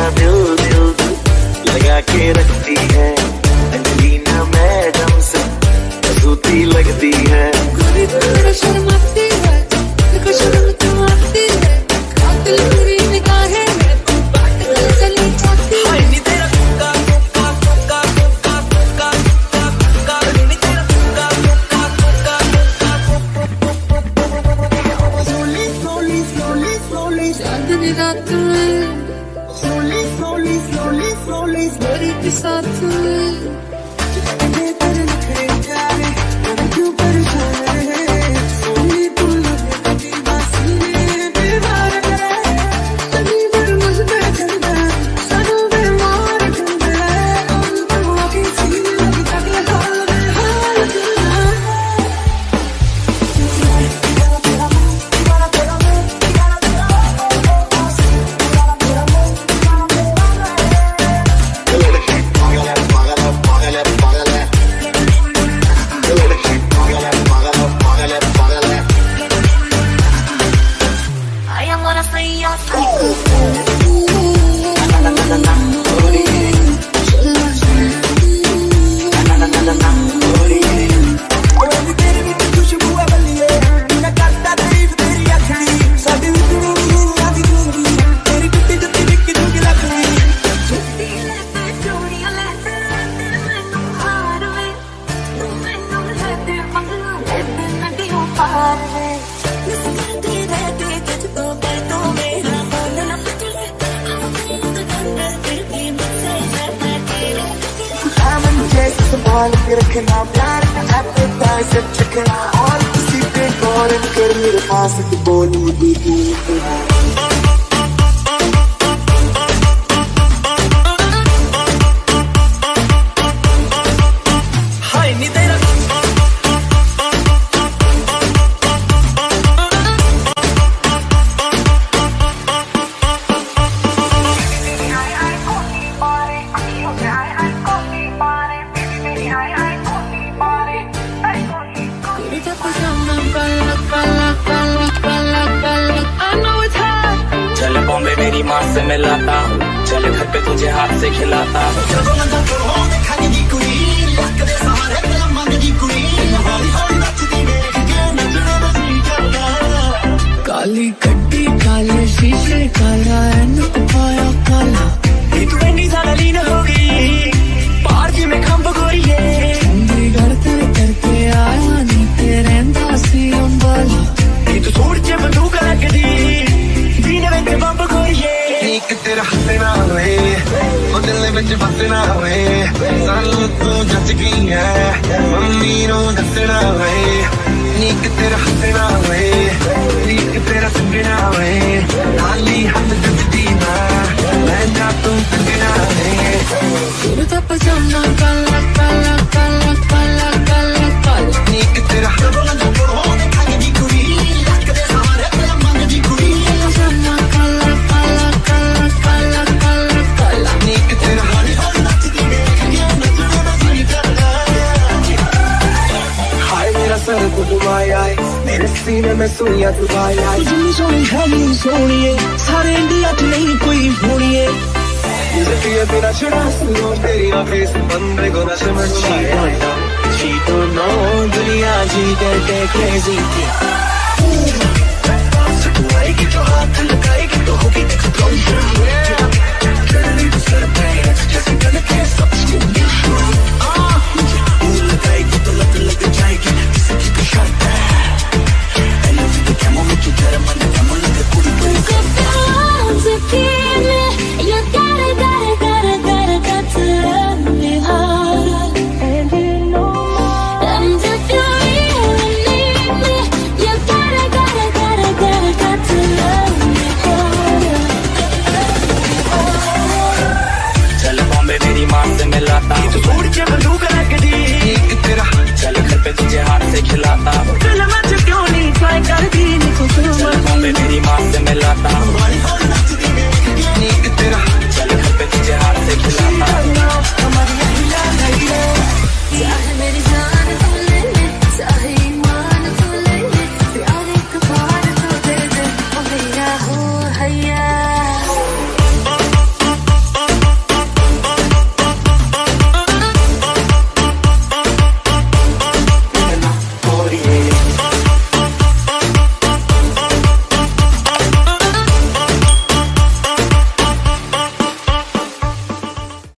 दिल दिल लगा के रखती है। एंजेलिना मैडम से कसूती लगती है। कोई थोड़ा शर्माती है, देखो शर्म तो आती है। कातिल मेरी निगाहें में तू बात कर चली जाती है। हाय नी तेरा कुक्का कुक्का कुक्का कुक्का कुक्का कुक्का कुक्का नी तेरा कुक्का कुक्का कुक्का कुक्का। Slowly, slowly, slowly, slowly, चांदनी रात में slowly, slowly, slowly, slowly, मेरी के साथ में तेरे तेरे नखरे प्यारे, मैं क्यों परेशान है? सोनी तू लगे तेरी बासीने बेवार करे। तभी पर मुझ पे चढ़ गया, सनों में मार कर गया। तुम आके सीने लगी तक लगा ले हाल दिल। I am gonna free your संभाल के रखना प्यार का एपेटाइजर चखना और किसी पे गौर कर मेरे पास तो बोल मुझे मेरी माँ से मिलाता हूँ, चल घर पे तुझे हाथ से खिलाता हूँ। काली गड्डी काले शीशे काला एनक पाया काला तू इतनी ज्यादा लीन हो गई पार्टी में खंभ गोरी है। चंडीगढ़ ते करके आया नी तेरे दासी अंबाला तू सूट च बंदूक लगदी जीने विच बंब गोरी है। एक तेरा हंसना वे ओ दिल विच बसना वे सानू तू जच गई है मम्मी नू दसना वे। नीक तेरा हंसना वे नीक तेरा संगना वे खाली हाथ जचदी मैं जा तू संगना वे। कुर्ता पजामा काला काला काला काला काला काला नीक तेरा पजामा काला काला काला काला काला काला नीक तेरा हाय मेरा सर को डुबाया मेरे सीने में सुइयां डुबाया। तुझे सोनी है नी सोनिए सारे इंडिया च नहीं कोई होनिए। तेरा छड़ा सुनो तेरी आंखें से बंदे को नशे में डुबाया। She don't know दुनिया जी करके crazy थी।